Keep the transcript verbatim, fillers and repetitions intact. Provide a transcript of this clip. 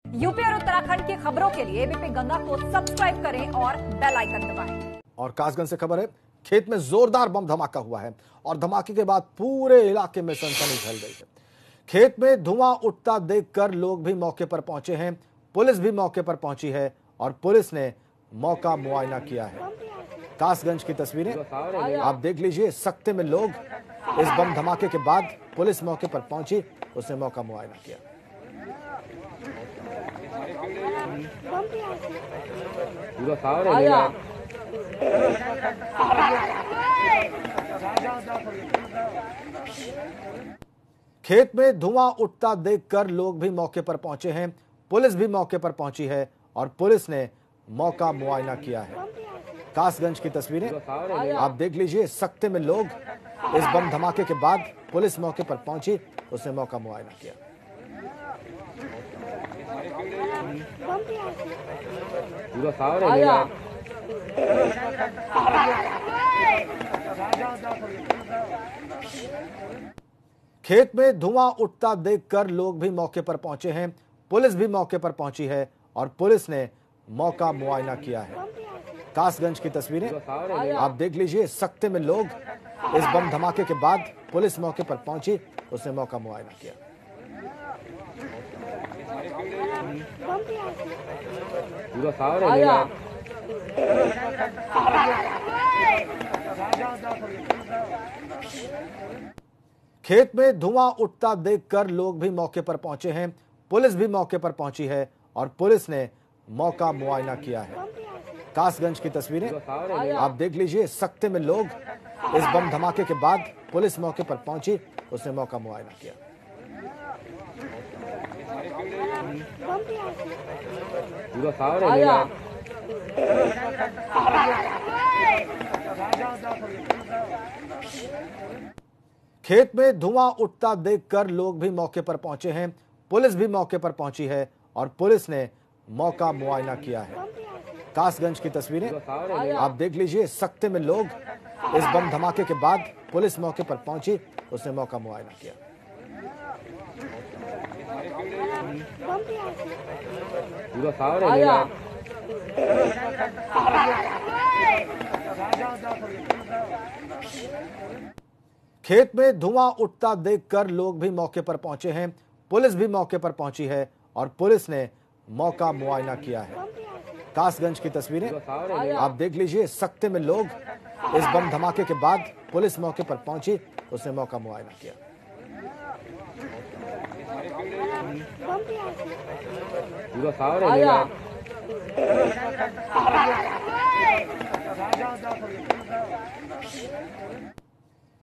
UP और उत्तराखंड की खबरों के लिए एबीपी गंगा को सब्सक्राइब करें और बेल आइकन दबाएं। और कासगंज से खबर है, खेत में जोरदार बम धमाका हुआ है और धमाके के बाद पूरे इलाके में सनसनी फैल गई है। खेत में धुआं उठता देखकर लोग भी मौके पर पहुंचे हैं, पुलिस भी मौके पर पहुंची है और पुलिस ने मौका मुआयना किया है। कासगंज की तस्वीरें आप देख लीजिए। सख्ते में लोग इस बम धमाके के बाद पुलिस मौके पर पहुंची, उसने मौका मुआयना किया। खेत में धुआं उठता देखकर लोग भी मौके पर पहुंचे हैं, पुलिस भी मौके पर पहुंची है और पुलिस ने मौका मुआयना किया है। कासगंज की तस्वीरें आप देख लीजिए। सख्ते में लोग इस बम धमाके के बाद पुलिस मौके पर पहुंची, उसने मौका मुआयना किया। खेत में धुआं उठता देखकर लोग भी मौके पर पहुंचे हैं, पुलिस भी मौके पर पहुंची है और पुलिस ने मौका मुआयना किया है। कासगंज की तस्वीरें आप देख लीजिए। सख्ते में लोग इस बम धमाके के बाद पुलिस मौके पर पहुंची, उसने मौका मुआयना किया। खेत में धुआं उठता देखकर लोग भी मौके पर पहुंचे हैं, पुलिस भी मौके पर पहुंची है और पुलिस ने मौका मुआयना किया है। कासगंज की तस्वीरें आप देख लीजिए। सख्ते में लोग इस बम धमाके के बाद पुलिस मौके पर पहुंची, उसने मौका मुआयना किया। खेत में धुआं उठता देखकर लोग भी मौके पर पहुंचे हैं, पुलिस भी मौके पर पहुंची है और पुलिस ने मौका मुआयना किया है। कासगंज की तस्वीरें आप देख लीजिए। सख्ते में लोग इस बम धमाके के बाद पुलिस मौके पर पहुंची, उसने मौका मुआयना किया। खेत में धुआं उठता देखकर लोग भी मौके पर पहुंचे हैं, पुलिस भी मौके पर पहुंची है और पुलिस ने मौका मुआयना किया है। कासगंज की तस्वीरें आप देख लीजिए। सख्ते में लोग इस बम धमाके के बाद पुलिस मौके पर पहुंची, उसने मौका मुआयना किया।